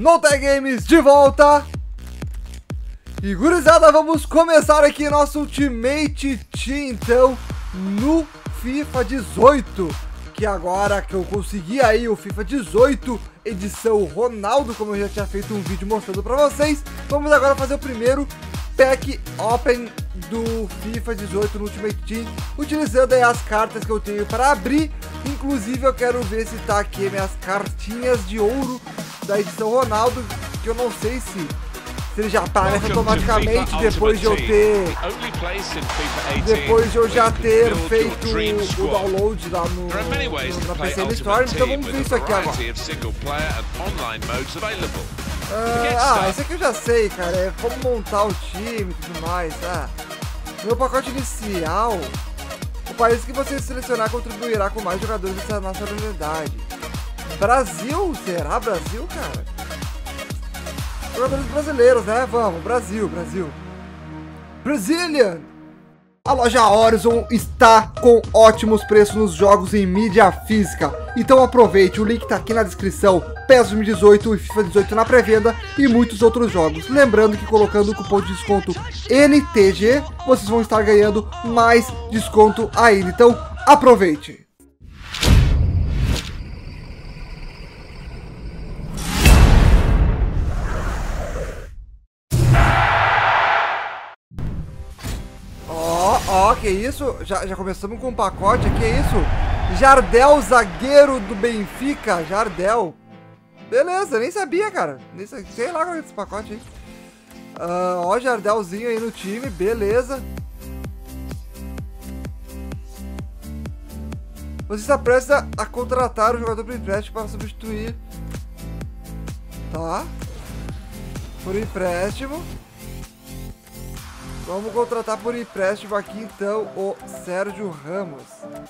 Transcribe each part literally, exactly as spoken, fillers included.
Nota Games de volta. E gurizada, vamos começar aqui nosso Ultimate Team, então, no FIFA dezoito. Que agora que eu consegui aí o FIFA dezoito, edição Ronaldo, como eu já tinha feito um vídeo mostrando pra vocês, vamos agora fazer o primeiro Pack Open do FIFA dezoito no Ultimate Team, utilizando aí as cartas que eu tenho para abrir. Inclusive eu quero ver se tá aqui minhas cartinhas de ouro da edição Ronaldo, que eu não sei se, se ele já aparece automaticamente depois de eu ter depois de eu já ter feito o download lá no, no na P C Store. Então vamos ver isso aqui agora. Uh, ah, esse aqui eu já sei, cara, é como montar o time e tudo mais. Ah, meu pacote inicial, o país que você selecionar contribuirá com mais jogadores dessa nacionalidade. Brasil? Será Brasil, cara? Jogadores brasileiros, né? Vamos, Brasil, Brasil. Brazilian! A loja Horizon está com ótimos preços nos jogos em mídia física. Então aproveite, o link está aqui na descrição. P E S dois mil e dezoito e FIFA dezoito na pré-venda e muitos outros jogos. Lembrando que colocando o cupom de desconto N T G, vocês vão estar ganhando mais desconto ainda. Então aproveite! Ó, oh, que isso? Já, já começamos com um pacote, que isso? Jardel, zagueiro do Benfica, Jardel. Beleza, nem sabia, cara. Nem sei, sei lá qual é esse pacote aí. Uh, ó, Jardelzinho aí no time, beleza. Você está prestes a, a contratar o jogador por empréstimo para substituir. Tá. Por empréstimo. Vamos contratar por empréstimo aqui, então, o Sérgio Ramos.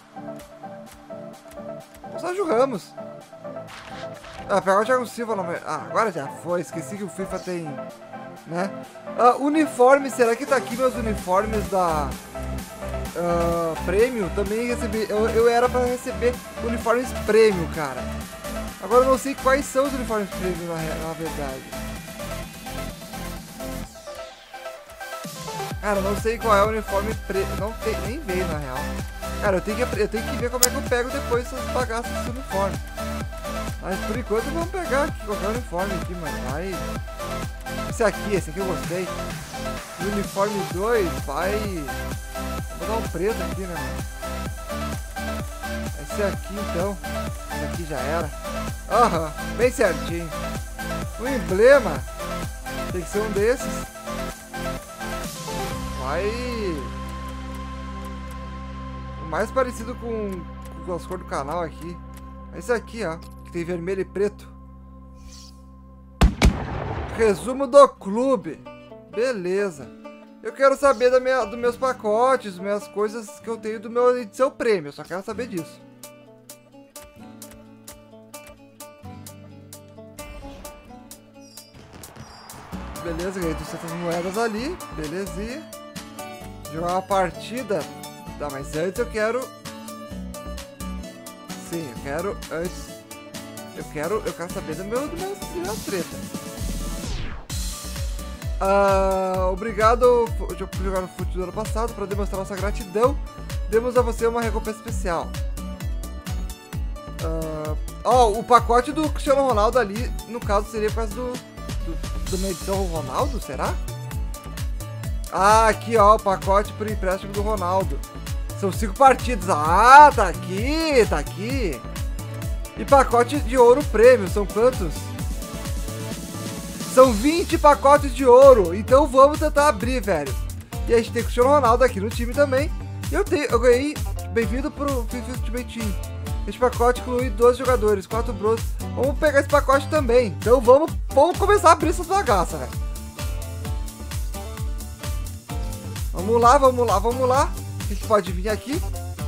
O Sérgio Ramos. Ah, pegar o Thiago Silva. Não... Ah, agora já foi. Esqueci que o FIFA tem, né? Ah, uniforme. Será que tá aqui meus uniformes da uh, Prêmio? Também recebi. Eu, eu era pra receber uniformes Prêmio, cara. Agora eu não sei quais são os uniformes Prêmio, na, na verdade. Cara, eu não sei qual é o uniforme preto. Não tem, nem veio na real. Cara, eu tenho, que, eu tenho que ver como é que eu pego depois essas bagaças desse uniforme. Mas por enquanto vamos pegar aqui, qualquer uniforme aqui, mas vai. Esse aqui, esse aqui eu gostei. E o uniforme dois vai. Vou dar um preto aqui, né, mano? Esse aqui então. Esse aqui já era. Aham, uhum, bem certinho. O emblema tem que ser um desses. Vai o mais parecido com, com as cores do canal aqui. Esse aqui, ó, que tem vermelho e preto. Resumo do clube. Beleza. Eu quero saber da minha, dos meus pacotes, minhas coisas que eu tenho do meu edição prêmio. Eu só quero saber disso. Beleza, ganhei duzentas moedas ali. Belezinha. Jogar uma partida. Tá, mas antes eu quero. Sim, eu quero. Antes. Eu quero. Eu quero saber do meu, do meu, do meu treta. Ah, obrigado por jogar no futebol do ano passado. Para demonstrar nossa gratidão, demos a você uma recompensa especial. Ah, ó, o pacote do Cristiano Ronaldo ali, no caso, seria por causa do. do da minha edição Ronaldo, será? Ah, aqui ó, o pacote por empréstimo do Ronaldo. São cinco partidas. Ah, tá aqui, tá aqui. E pacote de ouro prêmio, são quantos? São vinte pacotes de ouro. Então vamos tentar abrir, velho. E a gente tem o Cristiano Ronaldo aqui no time também. E eu, tenho, eu ganhei. Bem-vindo pro FIFA Ultimate Team. Este pacote inclui doze jogadores, quatro bros. Vamos pegar esse pacote também. Então vamos, vamos começar a abrir essas bagaças, velho. Vamos lá, vamos lá, vamos lá. O que pode vir aqui?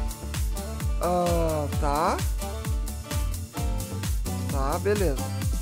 Ah, tá. Tá, beleza.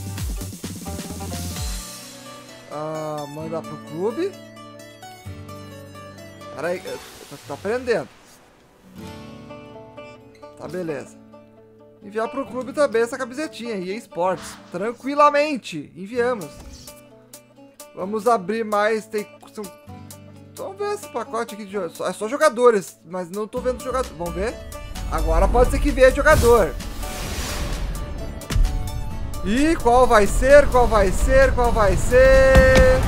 Ah, mandar pro clube. Peraí, tá aprendendo. Tá, beleza. enviar pro clube também essa camisetinha, E A Sports. Tranquilamente, enviamos. Vamos abrir mais, tem... São... Vamos ver esse pacote aqui de... É só jogadores, mas não tô vendo jogador. Vamos ver. Agora pode ser que venha jogador. E qual vai ser, qual vai ser, qual vai ser...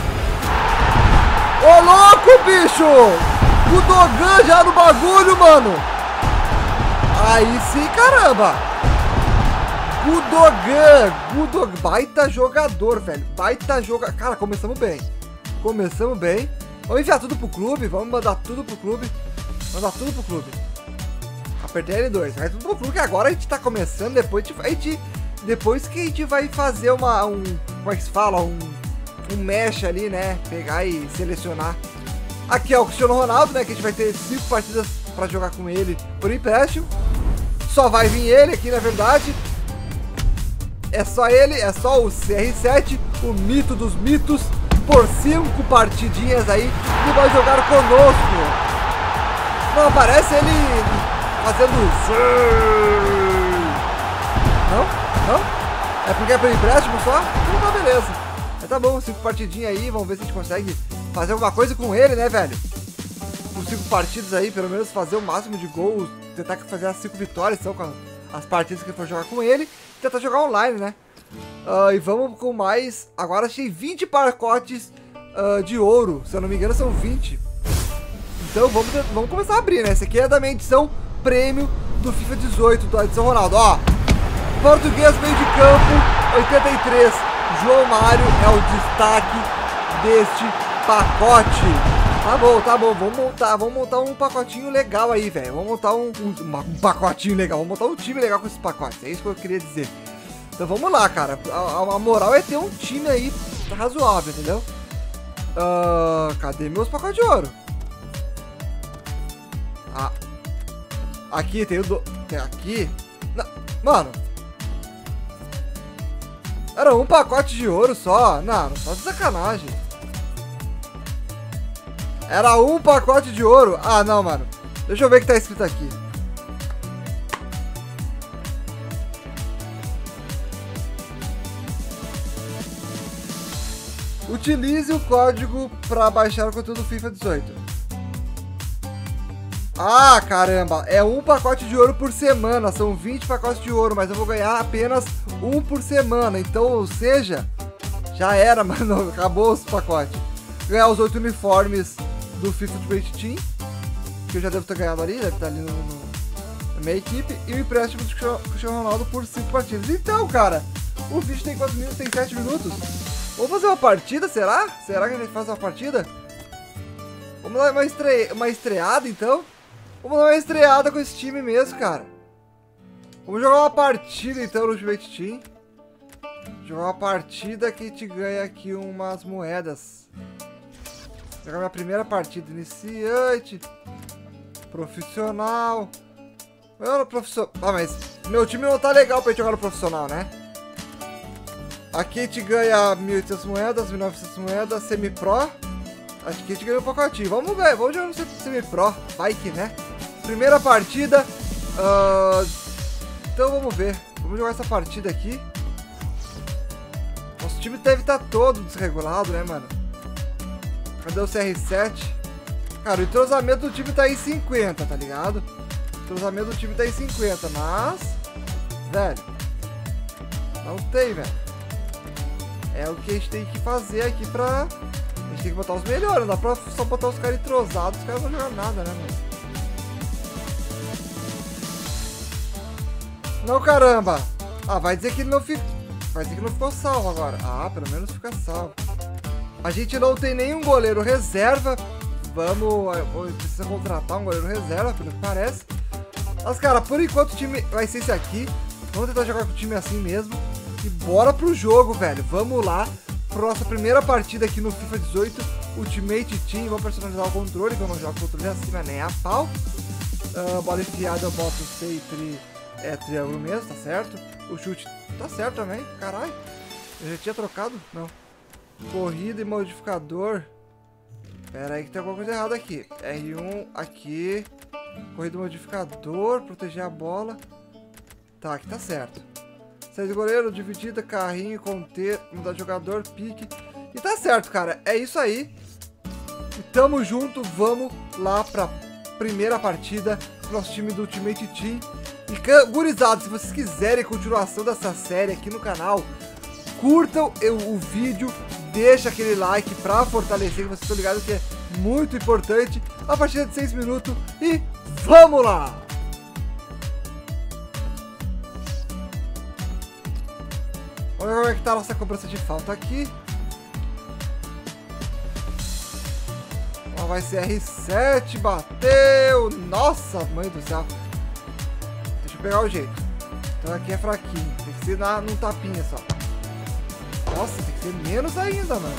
Ô, louco, bicho! O Dogan já no bagulho, mano! Aí sim, caramba! Gudogan, Gudogan, baita jogador, velho. Baita jogador. Cara, começamos bem. Começamos bem. Vamos enviar tudo pro clube, vamos mandar tudo pro clube. Mandar tudo pro clube. Apertei L dois, vai tudo pro clube, que agora a gente tá começando, depois a gente... Depois que a gente vai fazer uma... Um, como é que se fala? Um, um mesh ali, né? Pegar e selecionar. Aqui é o Cristiano Ronaldo, né? Que a gente vai ter cinco partidas pra jogar com ele por empréstimo. Só vai vir ele aqui, na verdade. É só ele, é só o C R sete, o mito dos mitos, por cinco partidinhas aí, que vai jogar conosco. Não aparece ele fazendo... Não? Não? É porque é por empréstimo só? Então tá, beleza. Mas tá bom, cinco partidinhas aí, vamos ver se a gente consegue fazer alguma coisa com ele, né, velho? Por cinco partidas aí, pelo menos fazer o máximo de gols, tentar fazer as cinco vitórias, são com as partidas que for jogar com ele. Tentar jogar online, né? Uh, e vamos com mais... Agora achei vinte pacotes uh, de ouro. Se eu não me engano, são vinte. Então vamos, vamos começar a abrir, né? Esse aqui é da minha edição prêmio do FIFA dezoito, da edição Ronaldo. Ó, português meio de campo, oitenta e três. João Mário é o destaque deste pacote. Tá bom, tá bom. Vamos montar, vamos montar um pacotinho legal aí, velho. Vamos montar um, um, um pacotinho legal. Vamos montar um time legal com esses pacotes. É isso que eu queria dizer. Então vamos lá, cara. A, a moral é ter um time aí razoável, entendeu? Uh, cadê meus pacotes de ouro? Ah, aqui tem o do... Tem aqui... Não, mano... Era um pacote de ouro só. Não, não tá de sacanagem. Era um pacote de ouro. Ah, não, mano. Deixa eu ver o que tá escrito aqui. Utilize o código para baixar o conteúdo FIFA dezoito. Ah, caramba. É um pacote de ouro por semana. São vinte pacotes de ouro, mas eu vou ganhar apenas um por semana. Então, ou seja, já era, mano. Acabou os pacotes. Ganhar os oito uniformes do FIFA Ultimate Team, que eu já devo ter ganhado ali, deve estar ali no, no, na minha equipe, e o empréstimo do Cristiano Ronaldo por cinco partidas. Então, cara, o vídeo tem quantos minutos? Tem sete minutos. Vamos fazer uma partida, será? Será que a gente faz uma partida? Vamos dar uma, estre... uma estreada, então? Vamos dar uma estreada com esse time mesmo, cara. Vamos jogar uma partida, então, no Ultimate Team. Jogar uma partida que te ganha aqui umas moedas. Jogar minha primeira partida, iniciante, profissional. Eu no profissional. Ah, mas meu time não tá legal pra gente jogar no profissional, né? Aqui a gente ganha mil e oitocentas moedas, mil e novecentas moedas, semi-pro. Acho que a gente ganhou um pacotinho. Vamos ver, vamos jogar no semi-pro. Vai que, né? Primeira partida. Uh... Então vamos ver. Vamos jogar essa partida aqui. Nosso time deve estar todo desregulado, né, mano? Cadê o C R sete? Cara, o entrosamento do time tá em cinquenta, tá ligado? O entrosamento do time tá em cinquenta, mas... Velho, não tem, velho. É o que a gente tem que fazer aqui pra... A gente tem que botar os melhores, não dá pra só botar os caras entrosados, os caras não jogam nada, né, mano? Não, caramba! Ah, vai dizer que ele não fica... Vai dizer que não ficou salvo agora. Ah, pelo menos fica salvo. A gente não tem nenhum goleiro reserva. Vamos... Precisa contratar um goleiro reserva, pelo que parece. Mas, cara, por enquanto o time vai ser esse aqui. Vamos tentar jogar com o time assim mesmo. E bora pro jogo, velho. Vamos lá. Pra nossa primeira partida aqui no FIFA dezoito. Ultimate Team. Vamos personalizar o controle, que eu não jogo controle acima nem a pau. Uh, bola enfiada eu boto sempre... É triângulo mesmo, tá certo? O chute tá certo também. Caralho. Eu já tinha trocado? Não. Corrida e modificador. Pera aí que tem alguma coisa errada aqui. R um aqui. Corrida e modificador. Proteger a bola. Tá, aqui tá certo. Saída de goleiro, dividida, carrinho, conter, mudar de jogador, pique. E tá certo, cara. É isso aí. E tamo junto. Vamos lá pra primeira partida. Nosso time do Ultimate Team. E gurizada, se vocês quiserem continuação dessa série aqui no canal, curtam o vídeo, deixa aquele like pra fortalecer, que vocês estão ligados que é muito importante. A partida de seis minutos e vamos lá! Olha como é que tá a nossa cobrança de falta aqui. Ó, vai ser R sete, bateu! Nossa, mãe do céu! Deixa eu pegar o jeito. Então aqui é fraquinho, tem que ser na, num tapinha só. Nossa, tem que ser menos ainda, mano.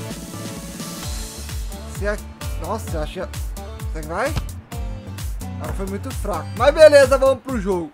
Se a... Nossa, eu achei... Será que vai? Agora foi muito fraco. Mas beleza, vamos pro jogo.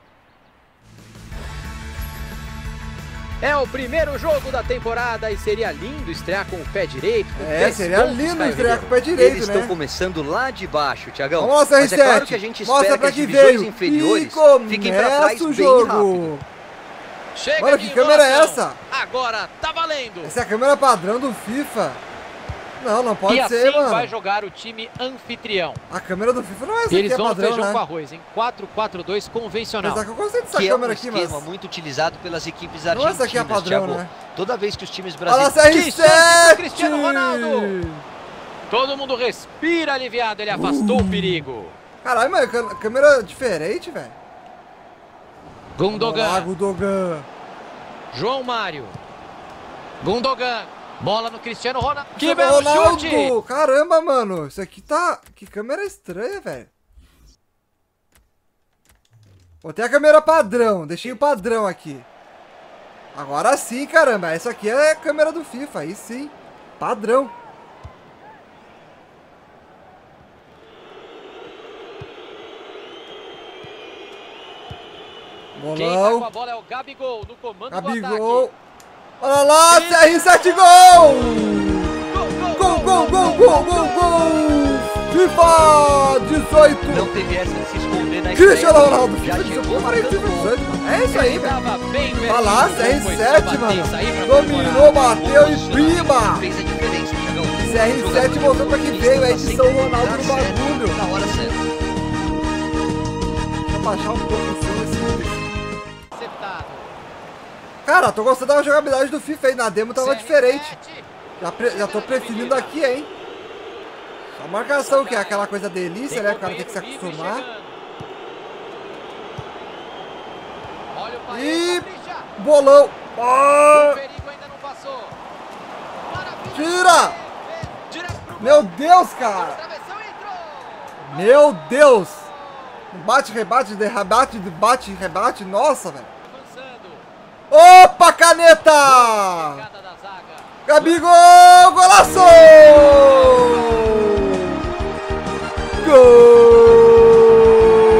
É o primeiro jogo da temporada e seria lindo estrear com o pé direito. Com é, seria lindo estrear com o pé direito, Eles né? estão começando lá de baixo, Thiagão. Vamos lá, Mas é claro que a gente espera que as divisões inferiores fiquem pra trás bem jogo. rápido. Chega Olha, que câmera é essa? Agora tá valendo. Essa é a câmera padrão do FIFA. Não, não pode e ser, assim mano. Vai jogar o time anfitrião. A câmera do FIFA não é essa Eles aqui, é vão padrão, feijão né? com arroz em quatro quatro dois convencional. Apesar que eu gostei dessa Que é um câmera aqui, esquema mas... muito utilizado pelas equipes Não, argentinas, essa aqui é a padrão, Thiago. né? Toda vez que os times Olha lá, brasileiros... C R sete! Cristiano Ronaldo! Todo mundo respira aliviado, ele afastou Uh. o perigo. Caralho, mas a câmera diferente, velho. Gundogan. Olá, Gundogan. João Mário. Gundogan. Bola no Cristiano Ronaldo. Que Cristiano belo Ronaldo. chute! Caramba, mano. Isso aqui tá... Que câmera estranha, velho. Botei a câmera padrão. Deixei o padrão aqui. Agora sim, caramba. Essa aqui é a câmera do FIFA. Aí sim. Padrão. Bolão. Quem tá com a bola é o Gabigol, no comando Gabigol. do ataque. Olha lá, C R sete, gol! Gol, gol, gol, gol, gol, gol! FIFA dezoito! Não teve essa de se esconder na Cristiano Ronaldo! Já FIFA chegou dezoito, marcando FIFA gol. dezoito, mano. É isso aí, velho. Tava bem Olha lá, pertinho, C R foi só sete, bater, mano. sair pra Dominou, comemorar. bateu e pima! Fez a diferença, Thiagão. C R sete voltou pra que veio a edição Ronaldo no bagulho. Na hora certa. Deixa eu baixar um pouco o som desse vídeo. Acertado. Cara, tô gostando da jogabilidade do FIFA aí. Na demo tava C R sete. diferente. Já, pre- já tô preferindo aqui, hein? Só marcação, que é aquela coisa delícia, né? O cara tem que se acostumar. Olha o Paredes, E... capricha. Bolão! O Oh! perigo ainda não passou. Maravilha. Tira! Direto pro Meu Deus, cara! travessão, entrou. Meu Deus! Bate, rebate, derrabate, bate, rebate. Nossa, velho. Avançando. Opa, caneta! Chegada da zaga. Gabigol, golaço! Gol!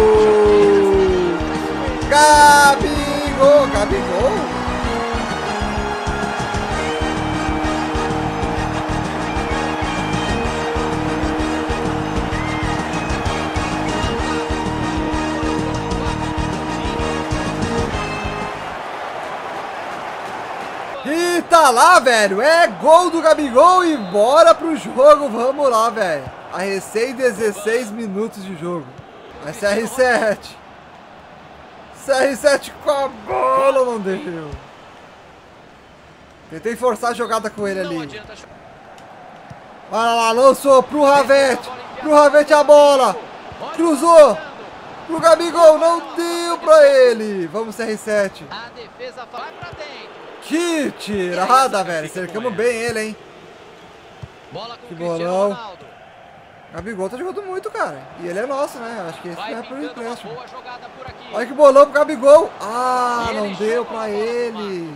Gabigol, Gabigol? E tá lá, velho. É gol do Gabigol e bora pro jogo. Vamos lá, velho. A recém dezesseis minutos de jogo. Vai ser R sete. C R sete com a bola, não deu. Tentei forçar a jogada com ele Não ali. adianta. Olha lá, lançou pro Ravete. Pro Ravete a bola. Cruzou. Pro Gabigol, não deu pra ele. Vamos, C R sete. A defesa vai pra dentro. Que tirada, velho. Cercamos bem ele, hein. Bola com Que o Cristiano bolão. Ronaldo. Gabigol tá jogando muito, cara. E ele é nosso, né? Acho que esse Vai não é por pintando uma empréstimo. boa jogada por aqui. Olha que bolão pro Gabigol. Ah, E não ele deu joga pra a bola ele.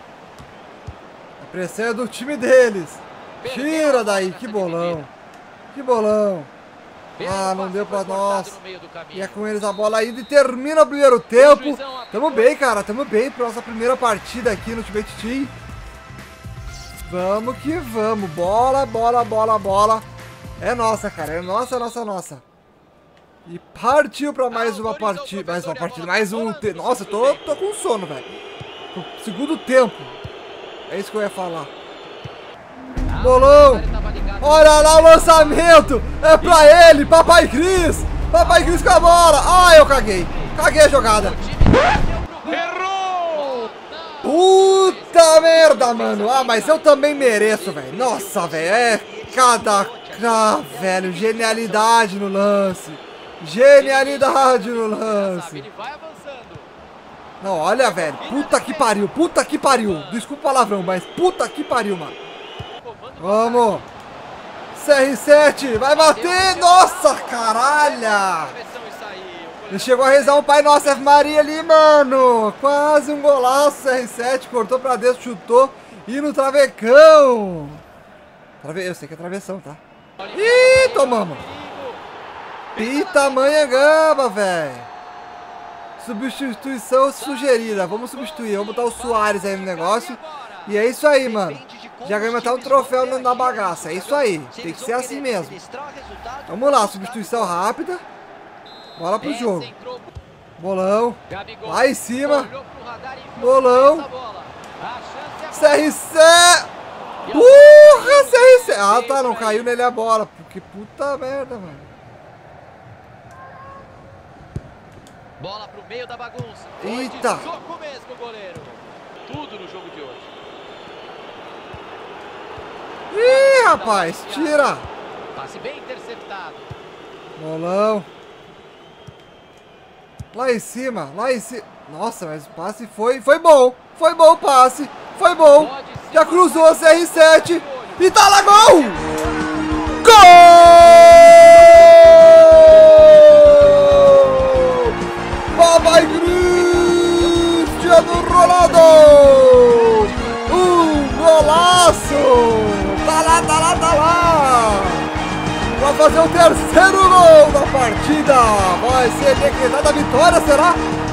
A pressão é do time deles. Perdeu a Tira bola daí, nessa que bolão. dividida. Que bolão. Pelo Ah, não passe deu pra foi cortado nós. no meio do caminho. E é com eles a bola ainda e termina o primeiro tempo. juizão apitou. Tamo bem, cara. Tamo bem pra nossa primeira partida aqui no Ultimate Team. Vamos que vamos. Bola, bola, bola, bola. É nossa, cara. É nossa, nossa, nossa. E partiu pra mais uma partida. Mais uma partida. Mais um. Te... Nossa, eu tô, tô com sono, velho. Segundo tempo. É isso que eu ia falar. Bolão. Olha lá o lançamento. É pra ele. Papai Cris. Papai Cris com a bola. Ah, eu caguei. Caguei a jogada. Puta merda, mano. Ah, mas eu também mereço, velho. Nossa, velho. É cada... Ah, velho. Genialidade no lance. Genialidade no lance. Não, olha, velho. Puta que pariu. Puta que pariu. Desculpa o palavrão, mas puta que pariu, mano. Vamos. C R sete. Vai bater. Nossa, caralho. Ele chegou a rezar um Pai Nosso Ave Maria ali, mano. Quase um golaço. C R sete cortou pra dentro, chutou. E no travecão. Trave... Eu sei que é travessão, tá? Ih, tomamos. Pitamanhangaba, velho. Substituição sugerida. Vamos substituir. Vamos botar o Soares aí no negócio. E é isso aí, mano. Já ganhamos até um troféu na bagaça. É isso aí. Tem que ser assim mesmo. Vamos lá. Substituição rápida. Bola pro jogo. Bolão. Lá em cima. Bolão. C R sete. Porra, C R sete. Ah, tá. Não caiu nele a bola. Porque puta merda, mano. Bola pro meio da bagunça. Eita. Soco mesmo, goleiro. Tudo no jogo de hoje. Ih, rapaz. Tira. Passe bem interceptado. Bolão. Lá em cima, lá em cima. Nossa, mas o passe foi, foi bom. Foi bom o passe. Foi bom. Já cruzou a C R sete. E tá lá, gol! Gol! Papai Cristiano Ronaldo! Um golaço! Tá lá, tá lá, tá lá! Vai fazer o terceiro gol da partida. Vai ser decretada a vitória, será?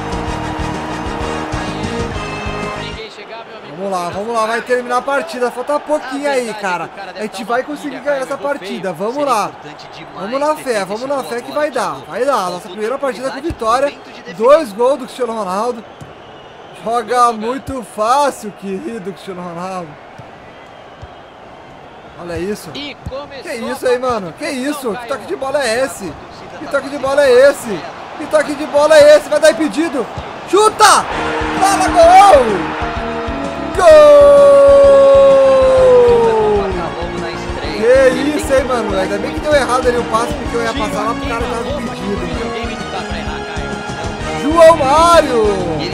Vamos lá, vamos lá, vai terminar a partida. Falta pouquinho aí, cara. A gente vai conseguir ganhar essa partida. Vamos lá. Vamos na fé, vamos na fé que vai dar. Vai dar. Nossa primeira partida com vitória. Dois gols do Cristiano Ronaldo. Joga muito fácil, querido Cristiano Ronaldo. Olha isso. Que isso aí, mano? Que isso? Que toque de bola é esse? Que toque de bola é esse? Que toque de bola é esse? Vai dar impedido. Chuta! Fala, gol! Gol! Que isso, hein, mano? Ainda bem que deu errado ali o passe, porque eu ia passar lá pro cara tava impedido. João Mário!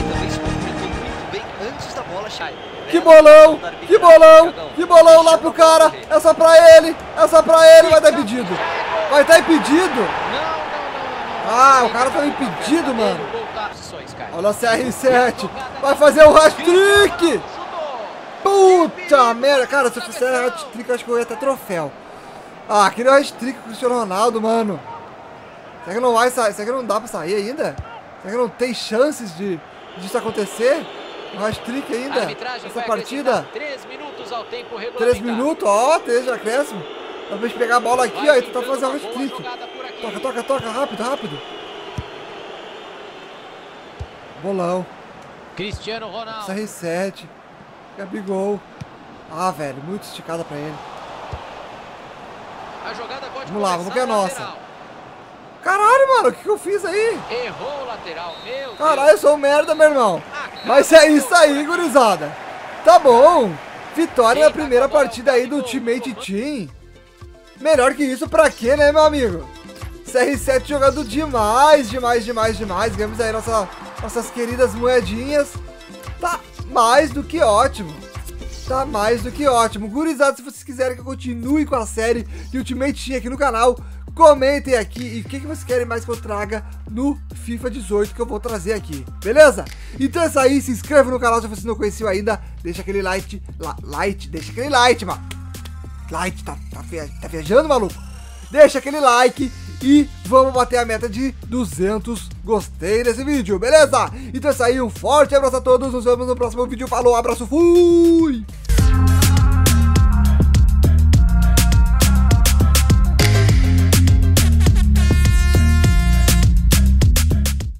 Que bolão! Que bolão! Que bolão lá pro cara! Essa pra ele! Essa pra ele! Vai dar impedido! Vai estar impedido! Ah, o cara tá impedido, mano! Olha o C R sete! Vai fazer o hat-trick! Puta merda! Cara, se eu fizer hat-trick, eu acho que eu ia ter troféu. Ah, aquele hat-trick com o Cristiano Ronaldo, mano. Será que não vai sair? Será que não dá pra sair ainda? Será que não tem chances de disso acontecer? Um hat-trick ainda? Essa partida? três minutos ao tempo regulamentar. três minutos, ó, três de acréscimo. Dá pra gente pegar a bola aqui, ó, e tentar fazer um hat-trick. Toca, toca, toca, rápido, rápido. Bolão. Cristiano Ronaldo. C R sete. Gabigol. Ah, velho, muito esticada pra ele. A jogada pode vamos lá, vamos que é nossa. Caralho, mano, o que, que eu fiz aí? Errou o lateral, meu Caralho, eu sou um merda, meu irmão. Mas é isso aí, gurizada. Tá bom. Vitória na primeira partida aí do Ultimate Team. Melhor que isso pra quê, né, meu amigo? C R sete jogando demais, demais, demais, demais. Ganhamos aí nossa, nossas queridas moedinhas. Tá mais do que ótimo. Tá mais do que ótimo. Gurizada, se vocês quiserem que eu continue com a série de Ultimate Team aqui no canal, comentem aqui e o que, que vocês querem mais que eu traga no FIFA dezoito que eu vou trazer aqui, beleza? Então é isso aí, se inscreva no canal se você não conheceu ainda, deixa aquele like, la, like, deixa aquele like, mano. Like, tá, tá, tá viajando, maluco? Deixa aquele like e vamos bater a meta de duzentos gostei nesse vídeo, beleza? Então é isso aí, um forte abraço a todos, nos vemos no próximo vídeo, falou, abraço, fui!